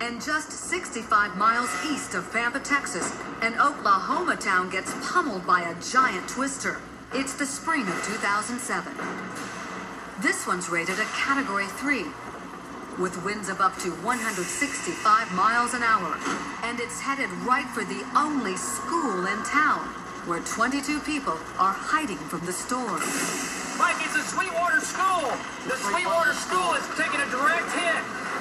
And just 65 miles east of Pampa, Texas, an Oklahoma town gets pummeled by a giant twister. It's the spring of 2007. This one's rated a Category 3, with winds of up to 165 miles an hour. And it's headed right for the only school in town, where 22 people are hiding from the storm. Mike, it's a Sweetwater school. The Sweetwater school is taking a direct hit.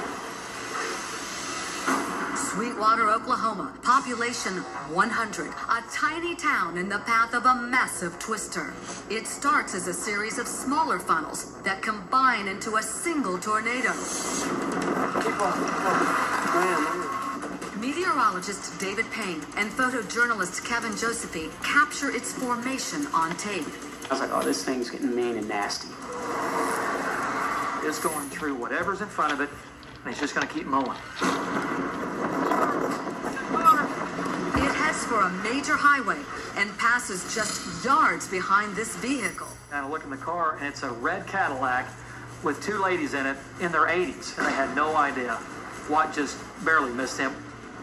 Sweetwater, Oklahoma, population 100, a tiny town in the path of a massive twister. It starts as a series of smaller funnels that combine into a single tornado. Keep on. Meteorologist David Payne and photojournalist Kevin Josephy capture its formation on tape. I was like, oh, this thing's getting mean and nasty. It's going through whatever's in front of it, and it's just going to keep mowing. It heads for a major highway and passes just yards behind this vehicle. And I look in the car, and it's a red Cadillac with two ladies in it in their 80s, and they had no idea what just barely missed him.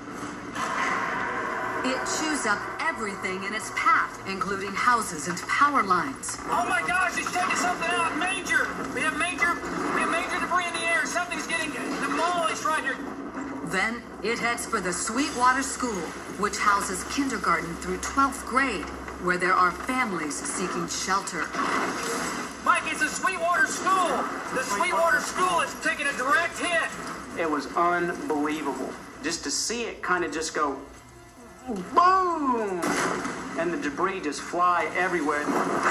It chews up everything in its path, including houses and power lines. Oh my gosh, it's taking something out. Major. We have major debris in the air. Something's getting demolished right here. Then it heads for the Sweetwater School, which houses kindergarten through 12th grade, where there are families seeking shelter. Mike, it's a Sweetwater school. The Sweetwater school is taking a direct hit. It was unbelievable. Just to see it kind of just go boom, and the debris just fly everywhere.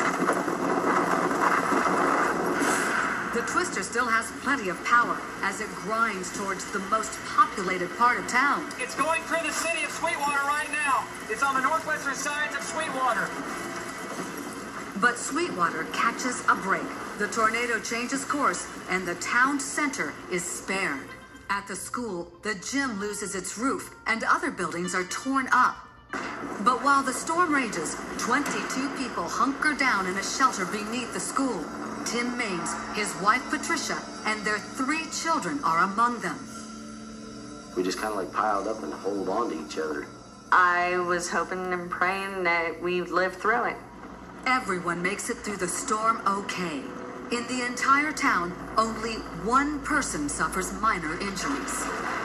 The twister still has plenty of power as it grinds towards the most populated part of town. It's going through the city of Sweetwater right now. It's on the northwestern sides of Sweetwater. But Sweetwater catches a break. The tornado changes course, and the town center is spared. At the school, the gym loses its roof, and other buildings are torn up. But while the storm rages, 22 people hunker down in a shelter beneath the school. Tim Maines, his wife Patricia, and their 3 children are among them. We just kind of like piled up and hold on to each other. I was hoping and praying that we'd live through it. Everyone makes it through the storm okay. In the entire town, only one person suffers minor injuries.